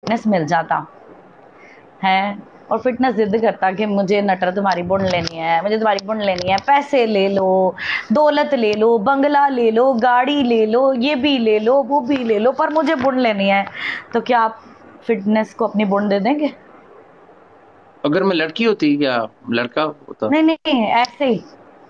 Fitness मिल जाता है और फिटनेस जिद करता कि मुझे नटर तुम्हारी बुन लेनी है, मुझे तुम्हारी बुन लेनी है, पैसे ले लो, दौलत ले लो, बंगला ले लो, गाड़ी ले लो, ये भी ले लो, वो भी ले लो, पर मुझे बुन लेनी है, तो क्या आप फिटनेस को अपनी बुन दे देंगे? अगर मैं लड़की होती या लड़का होता? नहीं नहीं, ऐसे ही,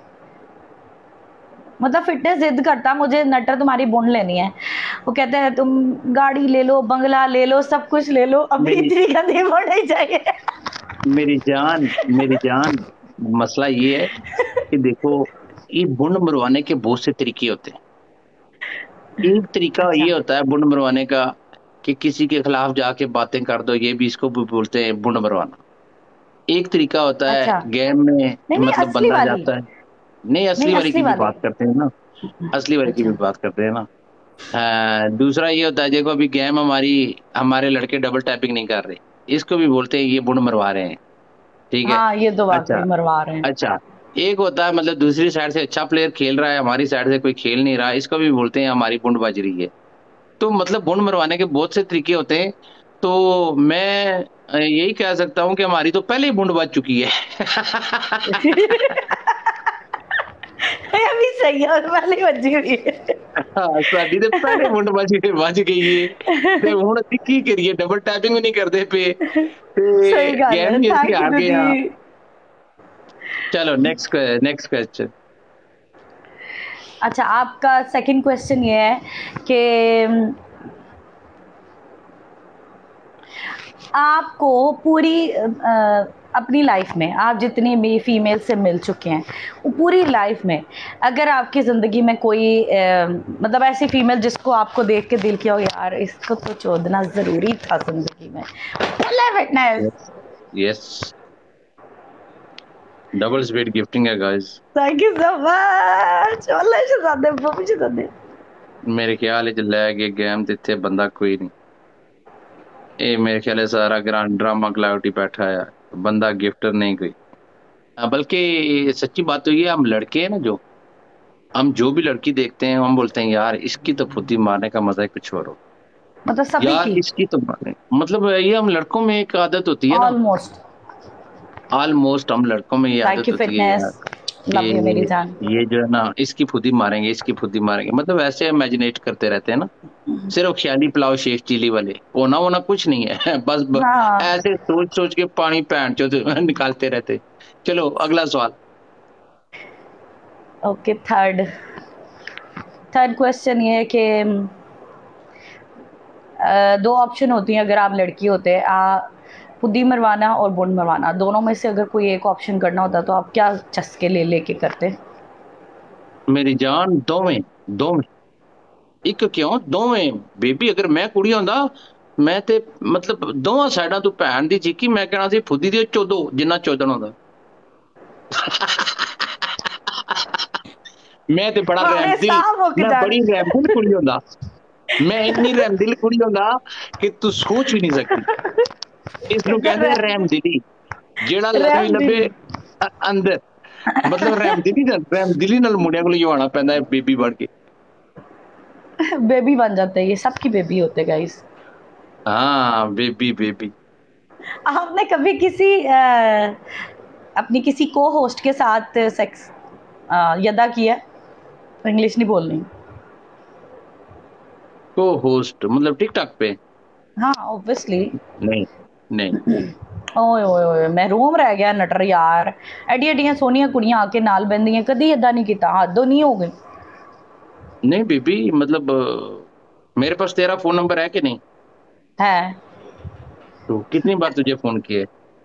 मतलब फिटनेस जिद करता मुझे नटर तुम्हारी बुन लेनी है, वो कहते हैं तुम गाड़ी ले लो, बंगला ले लो, सब कुछ ले लो, अभी मेरी इतनी गंदी बुन नहीं चाहिए। मेरी जान, मसला ये है कि देखो, ये बुंड मरवाने के बहुत से तरीके होते हैं। एक तरीका अच्छा ये होता है बुंड मरवाने का कि किसी के खिलाफ जाके बातें कर दो, ये भी इसको भी बोलते हैं बुंड मरवाना। एक तरीका होता है अच्छा, गेम में, नहीं नहीं, मतलब असली बंदा वाली, जाता है। नहीं, नहीं असली वाले की असली भी वाली। बात करते हैं ना, असली वाले की भी अच्छा बात करते हैं ना। दूसरा ये होता है, देखो अभी गेम हमारी, हमारे लड़के डबल टैपिंग नहीं कर रहे, इसको भी बोलते हैं ये बुंड मरवा रहे हैं। ठीक है। हाँ, ये तो वाकई अच्छा। मरवा रहे हैं। अच्छा। एक होता है मतलब दूसरी साइड से अच्छा प्लेयर खेल रहा है, हमारी साइड से कोई खेल नहीं रहा, इसको भी बोलते हैं हमारी बुंड बज रही है। तो मतलब बुंड मरवाने के बहुत से तरीके होते हैं। तो मैं यही कह सकता हूँ कि हमारी तो पहले ही बुंड बज चुकी है। ये भी सही है, और वाली बची हुई है। हाँ, साडी तो पहले बुंड बज गई है। ते हुण असीं की करिए, डबल टैपिंग भी नहीं करते पे सही ते गल गेम है, भी असीं थैंक यू हार गए हाँ। दीदी। चलो नेक्स्ट क्वेश्चन। अच्छा, आपका सेकंड क्वेश्चन ये है कि आपको पूरी अपनी लाइफ में आप जितनी भी फीमेल से मिल चुके हैं, वो पूरी लाइफ में अगर आपकी ज़िंदगी में कोई मतलब ऐसी फीमेल जिसको आपको देख के दिल किया हो यार इसको तो चोदना ज़रूरी था ज़िंदगी में, fitness. Yes. Yes. Double speed gifting है guys. Thank you so much, वाला शहजादे, बब्बू शहजादे। मेरे ख्याल च लै गए गेम ते इत्थे बंदा कोई नहीं। ये मेरे ख्याल है सारा ग्रांड ड्रामा क्लाउडी बैठा है, बंदा गिफ्टर नहीं कोई। बल्कि सच्ची बात तो ये, हम लड़के हैं ना, जो हम जो भी लड़की देखते हैं हम बोलते हैं यार इसकी तो फुद्दी मारने का मजा ही कुछ और हो। मतलब सभी यार की, इसकी तो मारने, मतलब ये हम लड़कों में एक आदत होती है ना। ऑलमोस्ट। ऑलमोस्ट हम लड़कों में ये थैंक आदत यू होती है यार फिटनेस, कि लव यू मेरी जान। ये जो है ना, इसकी फुद्दी मारेंगे, इसकी फुद्दी मारेंगे, मतलब ऐसे इमेजिनेट करते रहते हैं ना। सिर्फ ख्याली पुलाव शेख चिली वाले, होना होना कुछ नहीं है। हाँ, ऐसे सोच सोच के पानी पैंट जो निकालते रहते। चलो अगला सवाल। ओके, थर्ड थर्ड क्वेश्चन ये है कि दो ऑप्शन होती हैं अगर आप लड़की होते हैं, खुदी मरवाना और बुंड मरवाना, दोनों में से अगर कोई एक ऑप्शन करना होता तो आप क्या चस्के ले लेके करते? मेरी जान, दोवें दोवें, एक क्यों दोवें बेबी, अगर मैं कुड़ी होंदा मैं ते मतलब दोवां साइडां तू भैन दी चीकी, मैं कहना सी फुद्दी दी चोदो जिन्ना चोदन होंदा। मैं ते बड़ा भावे रहमदिल, साफ हो के मैं जान। बड़ी रहमदिल कुड़ी होंदा। मैं इन्नी रहमदिल कुड़ी होंदा कि तू सोच भी नहीं सकती। इसनु कहते हैं रैम रहमदिली, जेड़ा लवी रैम लबे दिली, अंदर, मतलब रहमदिली नाल मुंडिया को लिवाना पैंदा है बेबी बन के। बेबी बन जाते हैं, ये सबकी बेबी होते गाइस। हाँ बेबी बेबी। आपने कभी किसी अपनी किसी को होस्ट के साथ सेक्स यदा किया? इंग्लिश नहीं बोलनी। को होस्ट मतलब टिकटॉक पे? हाँ ऑब्वियसली। नहीं नहीं। ओए ओए ओए, महरूम रह गया नटर यार, एडियां एडियां सोहनियां कुड़ियां आके नाल बहंदियां, कदी इदा नहीं किया, हद नहीं हो गई। नहीं बेबी, मतलब मेरे पास तेरा फोन नंबर है कि नहीं? है, तो कितनी बार तुझे फोन किए?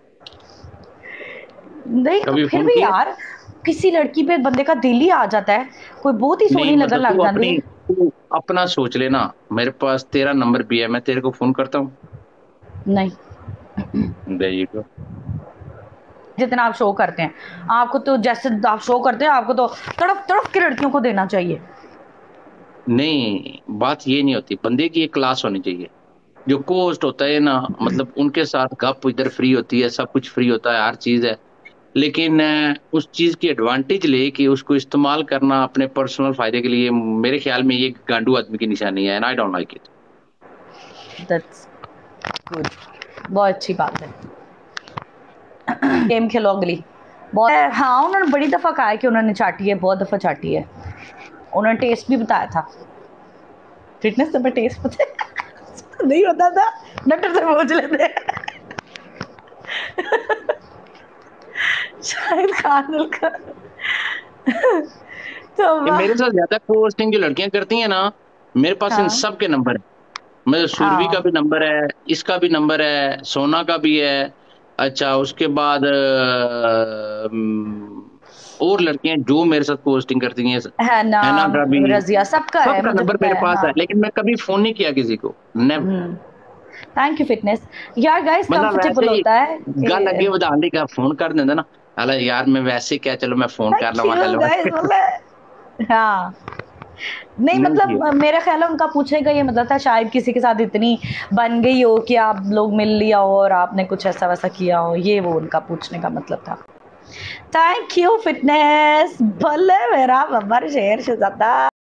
नहीं तो कभी फिर फोन भी किए? यार, किसी लड़की पे बंदे का दिल ही आ जाता है, कोई बहुत ही नहीं सोहनी लगन मतलब लग जाती है। तू अपना सोच लेना, मेरे पास तेरा नंबर भी है, मैं तेरे को फोन करता हूँ। नहीं, There you go। जितना आप शो करते हैं, आपको तो जैसे आप शो करते हैं आपको तो तड़प तड़प के लड़कियों को देना चाहिए। नहीं, बात ये नहीं होती, बंदे की एक क्लास होनी चाहिए। जो कोस्ट होता है ना, मतलब उनके साथ गप इधर फ्री होती है, सब कुछ फ्री होता है, हर चीज है। लेकिन उस चीज की एडवांटेज लेके उसको इस्तेमाल करना अपने पर्सनल फायदे के लिए, मेरे ख्याल में ये गांडू आदमी की निशानी है, and I don't like it. That's good, बहुत अच्छी बात है। गेम खेलो अगली। बहुत हाँ, उन्होंने बड़ी दफ़ा कहा है कि उन्होंने चाटी है, बहुत दफ़ा चाटी है। उन्होंने टेस्ट भी बताया था। फिटनेस से टेस्ट पता नहीं होता था, डॉक्टर से पूछ लेते। शायद खान का तो ये मेरे साथ ज्यादा कोर्सिंग जो लड़कियां करती हैं ना, मेरे पास इन हाँ सब के नंबर है। मेरे सुरभि का हाँ भी नंबर है, इसका भी नंबर है, सोना का भी है। अच्छा, उसके बाद और लड़कियां जो मेरे साथ पोस्टिंग करती हैं, है ना, हैना का भी। रजिया सबका है, सबका मुझे नंबर पता मेरे है। पास हाँ। है, लेकिन मैं कभी फोन नहीं किया किसी को, नेवर। Thank you fitness. यार गाइस मतलब कंफर्टेबल वैसे ही होता है गल कि अगे ਵਧਾਉਣ का फोन कर देंगे ना। अला यार मैं वैसे क्या, चलो मैं फोन कर थैंक लवा, यू हेलो। गाइस, मतलब हाँ। नहीं नहीं मतलब किया। मेरा ख्याल है उनका पूछने का ये मतलब था शायद किसी के साथ इतनी बन गई हो कि आप लोग मिल लिया हो और आपने कुछ ऐसा वैसा किया हो, ये वो उनका पूछने का मतलब था। थैंक यू फिटनेस, भले मेरा बब्बर शेर शहजादा।